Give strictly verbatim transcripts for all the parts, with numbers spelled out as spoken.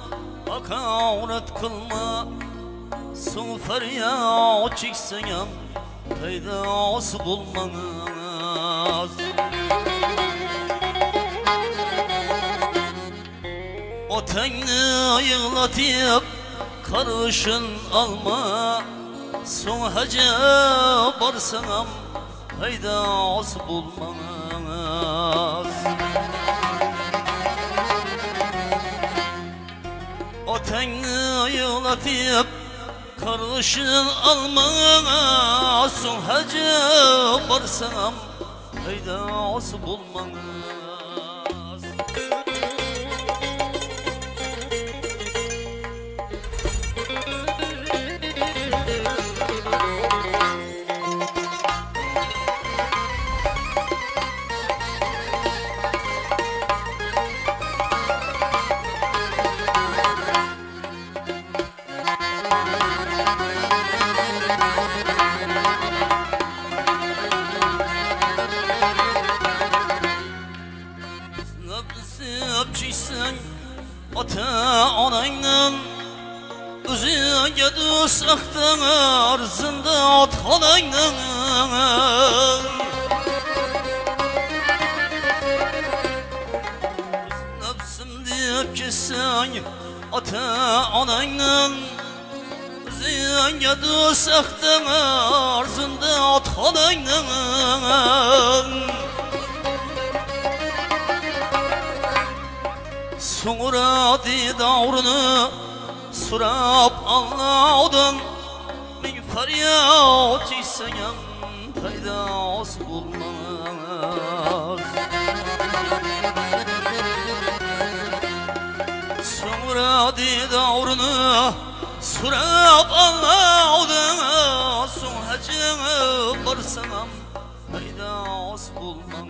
hakaret kılma. Son feryat çeksenem peydası bulmanız. O tenni yığlatıp karışın alma. Son hacı barsanam peydası bulmanız. O tenni yığlatıp karışın alma. Son hacı barsanam peydası bulmanız. Ata anaynan özüge düz aktan arzında at halaynan. Nefsim deyip kessen ata anaynan özüge düz aktan arzında at halaynan. Sonra di davrunu surap anlaudun. Min feryat çeksenem peydası bulmaz. Sonra di davrunu surap anlaudun. Son hacını barsanam peydası bulmaz.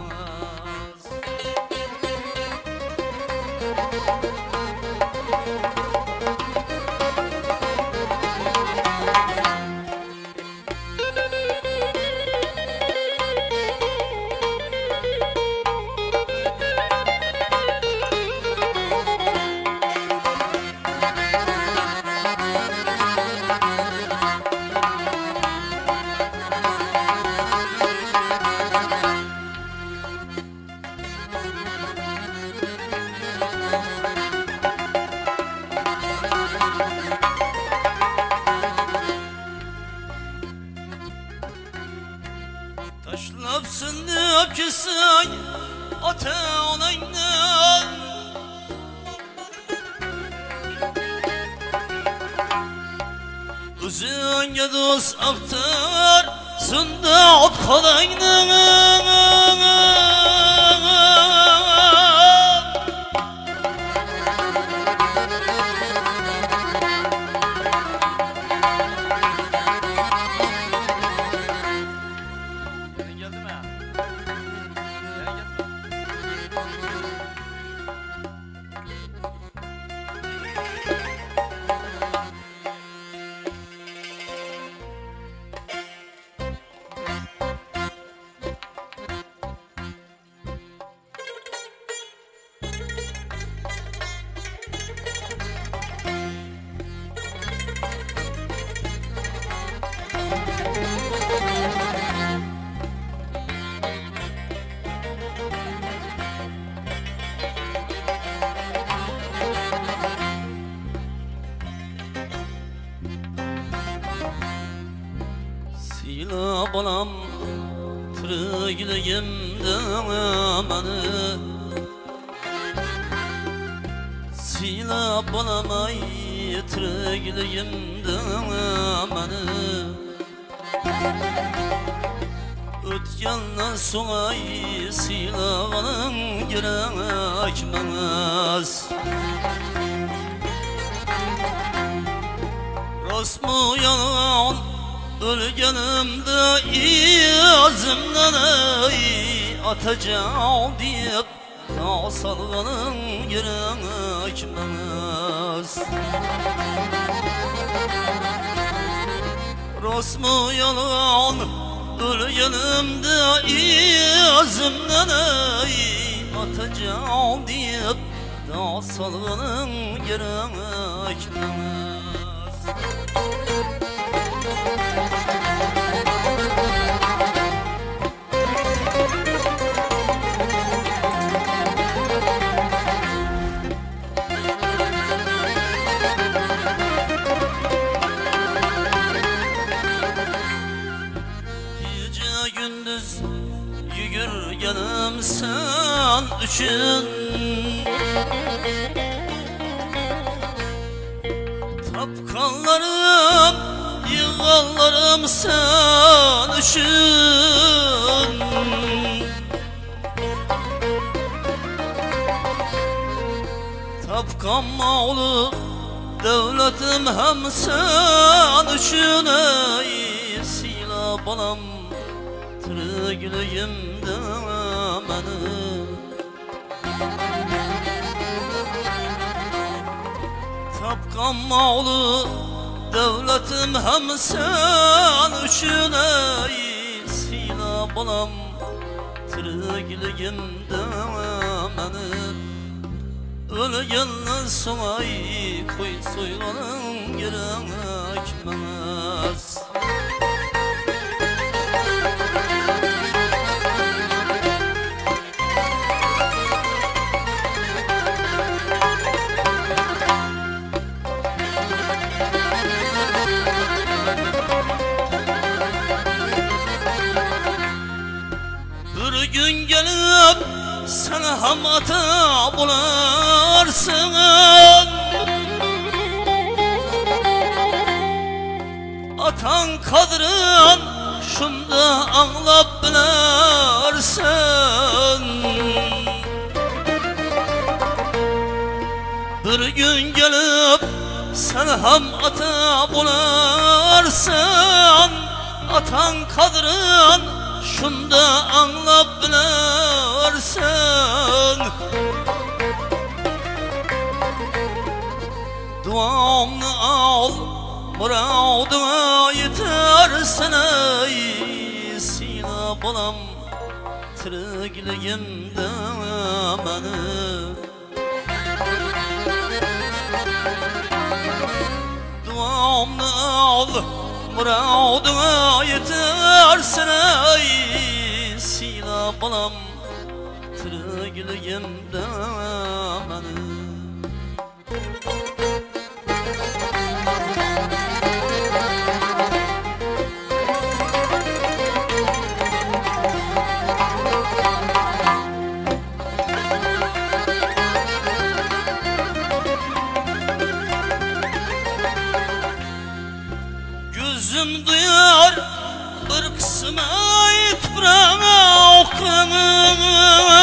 Taşlap sınıp kesin ata anaynan. Özüge dost aktar sında at halaynan. Sila balam tirikligimden meni. Sila balam ay tirikligimden meni. Ötgandan soň ay silaganing gerekmez. Rostmu yalan ölgenimde izimden ay atacağım deyip ta salganın gerekmez. Rostmu yalan ölgenimde izimden ay atacağım deyip da salgının gerekmez. Gece gündüz yürügenim sen üçün, tapkanlarım, yığanlarım sen üçün. Tapkan mağlu devletim hem sen üçün. Ey sila balam tirikliğimde benim, tapkan mağlu devletim hem sen üçün. Ey sila balam tirikliğimde benim, ölgenden sonra koy soyganın gerekmez. Bir gün gelip sen hem ata bularsın, atan kadrin şunda anlap bilersin. Bir gün gelip sen hem ata bularsın, atan kadrin şunda anlap bilersin. Duamını al, muradına yetersin. Ey sina balam tirikliğimde benim, duamını al, muradına yetersin. Ey sina balam tirikliğimde benim. Gözüm duyar bir kısmı toprağa okunur,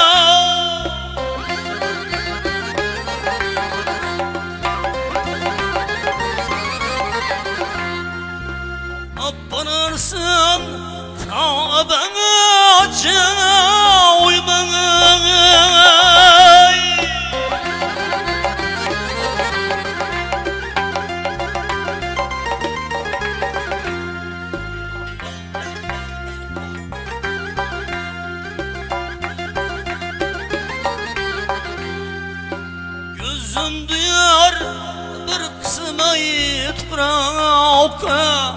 abanırsın tağbana cana uymanır. Gözüm duyar bir kısmı toprağa okunur,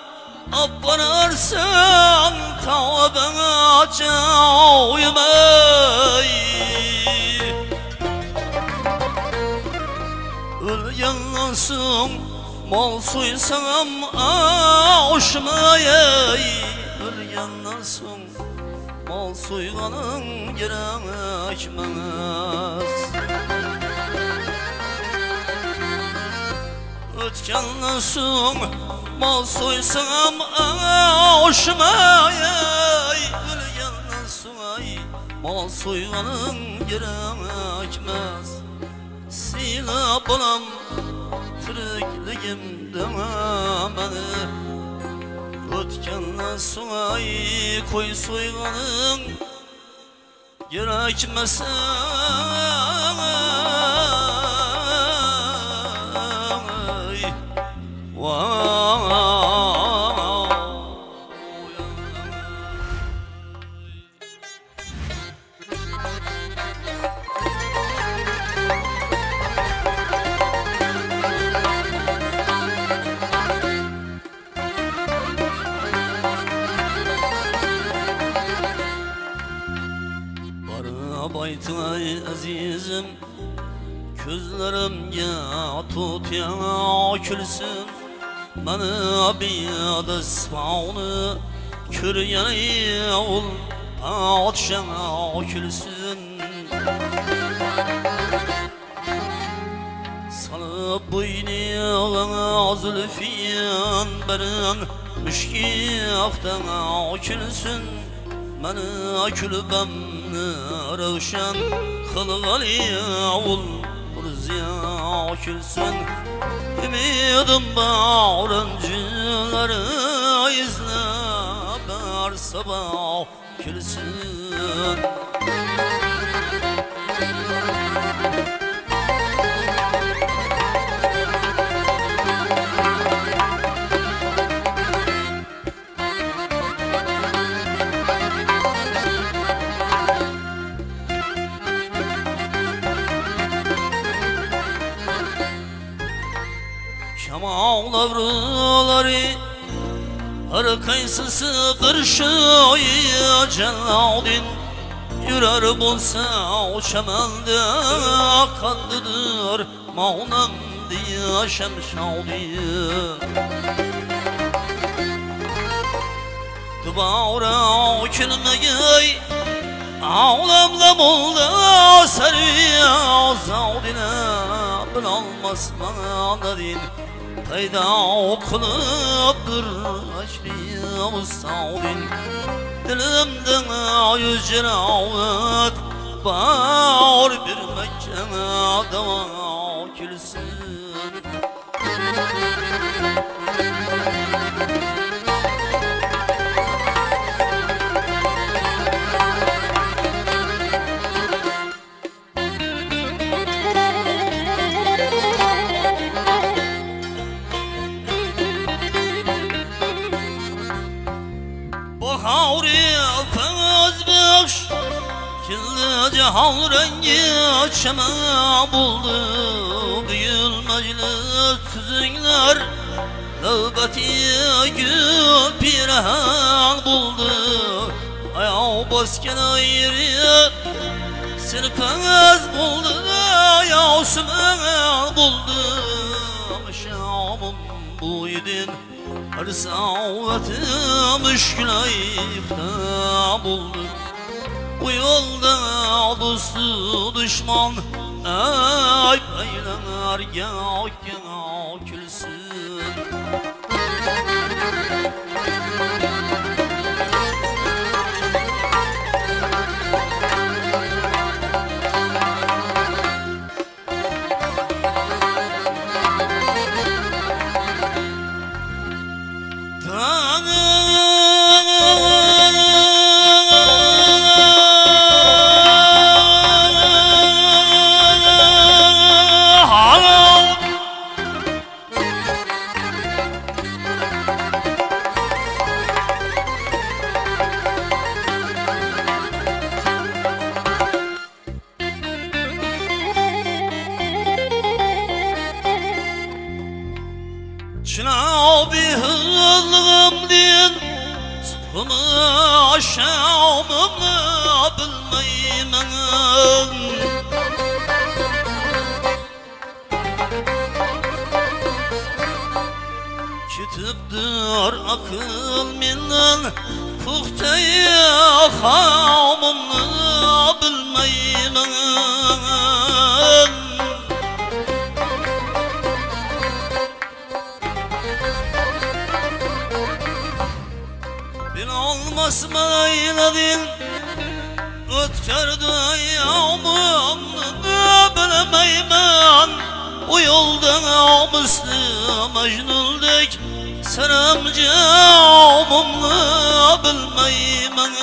abanırsın tağbana cana uymanır. Ölgenden soň mal soysam aşmayay, ölgenden soň mal soyganın gerekmez. Ötkenden soň mal soysam aşmayay, ölgenden soň mal soyganın gerekmez. Sila balam tirikliğimde benim, ötkenden soň koy soyganın gerekmez. tut ya külsün bana bir de spağını kürgeni ol padişah külsün salıp boynu zülfiyan berin müşkiyaktan külsün bana külbemni ravşan kılgali ol ziya külsün ümidim bağırıncıları izle ber sabah külsün Kemalları her kaysısı bir şey celladin yürür bulsa o çemelde kandıdır mağnam diye şemşadi Tıbağra külmeyi ağlamda bulda serviye zavdine bilolmaz bana din Peyda okunup açlıyım savdin Dilimden yüz rahat Bağır bir Mekke'ne dava külsün Bahri fez bakş Kirli cihan rengi çemen buldu Büyül meclis tüzünler Nöbeti gül pirehan buldu Ayağı basken ayrı Sirpeniz buldu Ayağı sümen buldu Şam'ın bu idin her savetim müşkülayıkta buldu Bu yolda dostu düşman Ay beyler gök gök külsün Şınabi hızlığım din Sıfımı aşağımını bilmeymen Kitipdir akıl minnen Puhtayı hamımını bilmeymen Olmaz eyledin Ötkerdi yağmurunu bilmeymen Bu yolda Müslüm Mecnun'dek Seremci yağmurunu bilmeymen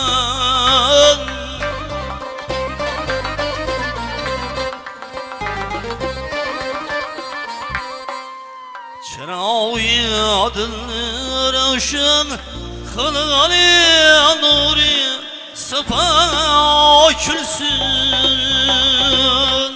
Çırağı adını röşen Kılgali nuri sıfa külsün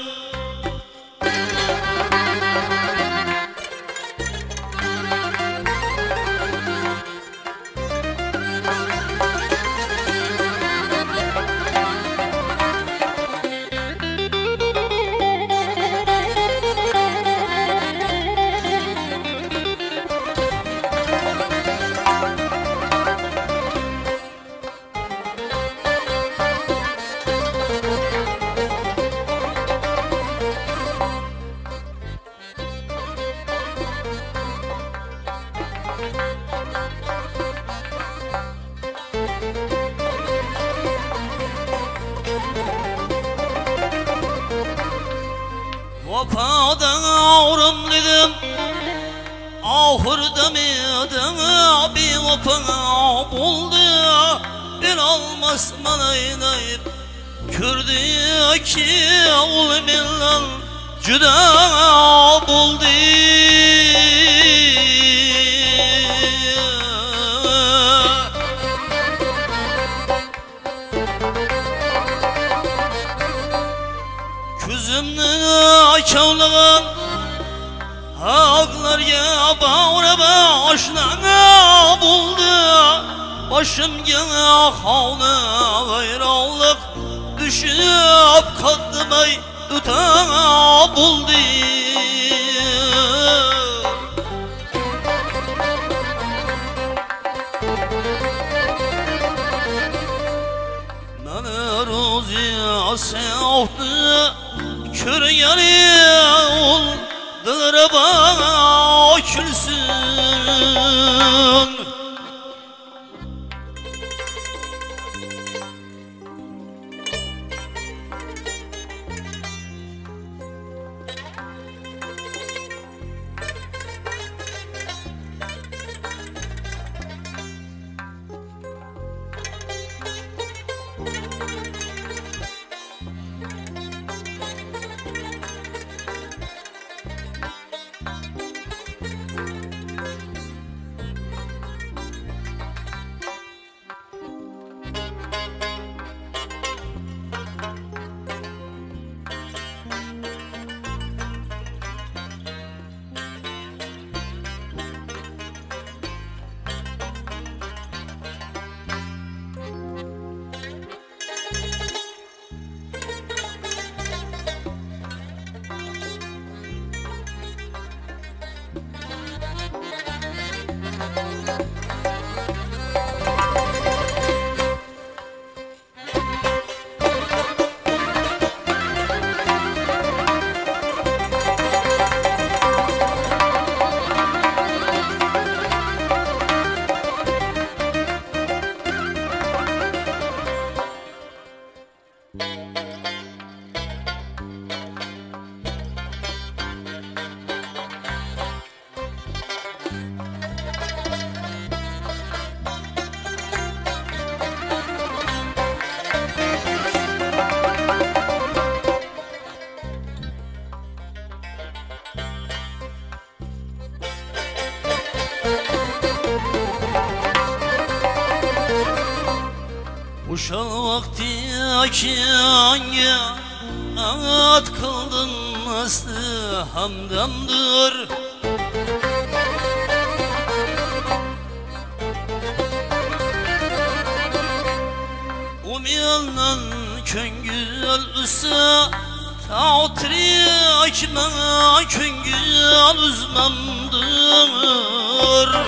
avrum dedim. Ahırda meydan bir vapa buldu. Bir almaz manaynayıp kürdü ki ol millan cüda buldu. Küzümden kavlağın ağlarga bağıra başlana buldu. Başımga havlı gayrağlık düşüp kaddımay tuta buldu. Mene rozi sevdi körgeli ol dılraba külsün. Uşak vakti akiyange at kıldın aslı hamdamdır. Umiyalan köngül üsse tautri akma köngül uzmamdır.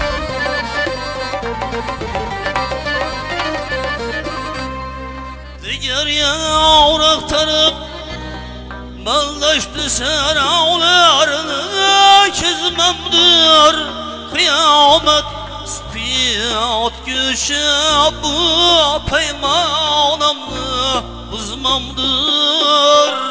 Diğer yavrak tarıp mallaştı seravlarını kezmemdir. Kıyamet spiyat güçe bu peymanımı buzmamdır.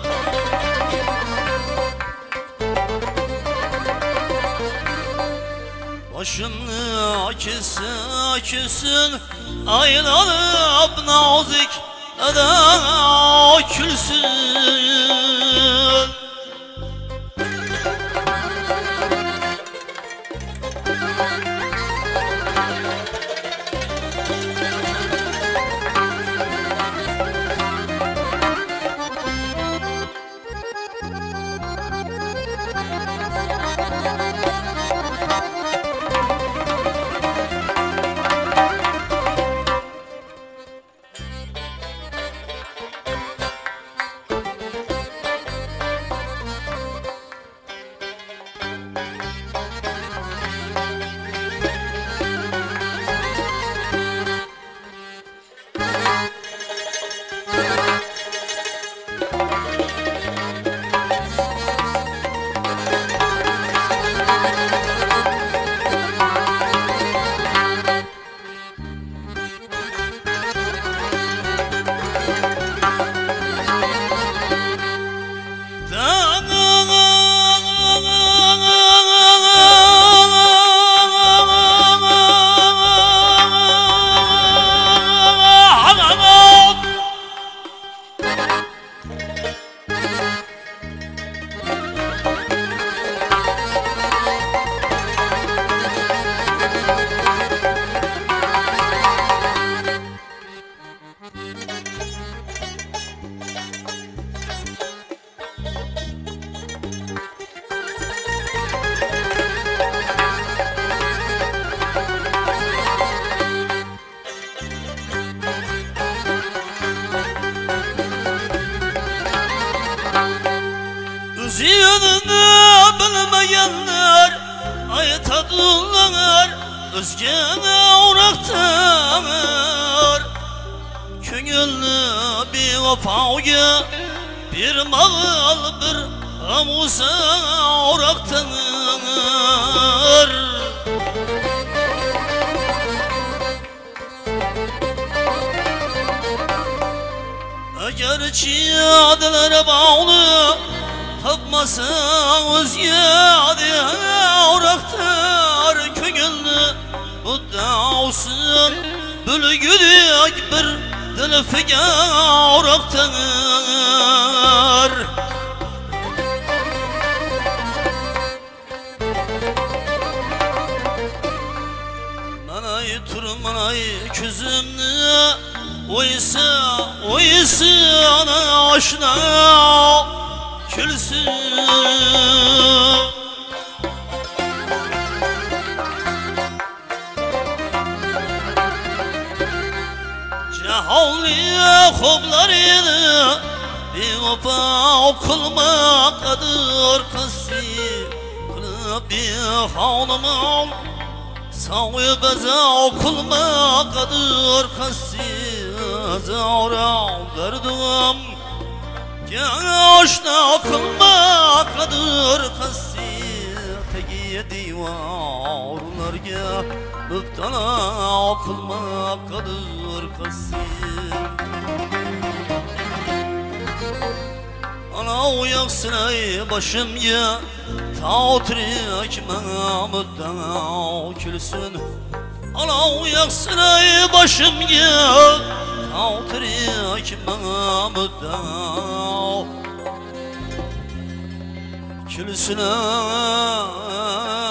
Başımı kesin kesin aylanıp nazik ada külsün. Yönünü bilmeyenler aytadılar, özgene uğraktır. Köngülü bir vefauga bir mal bir amusa uğraktır. Gerçi adlara bağlı tapmasan özgede uğraktır. Köngülü muddausun bülgüdük bir dilfiga uğraktır. Manay turmanay küzümnü oysa oysa ana aşna külsün. Cehalliye hoblarını bir opa kılmakadır kası kılıp bir hanımın sağı beze okulmakadır kası zara derdim yaşna okulmakadır kası tegiye divarlarga müptala okulmakadır kası. Ana uyaksın ay başımga tavtrik Mahmud'dan külsün. Ana uyaksın ay başımga tavtrik Mahmud'dan külsün.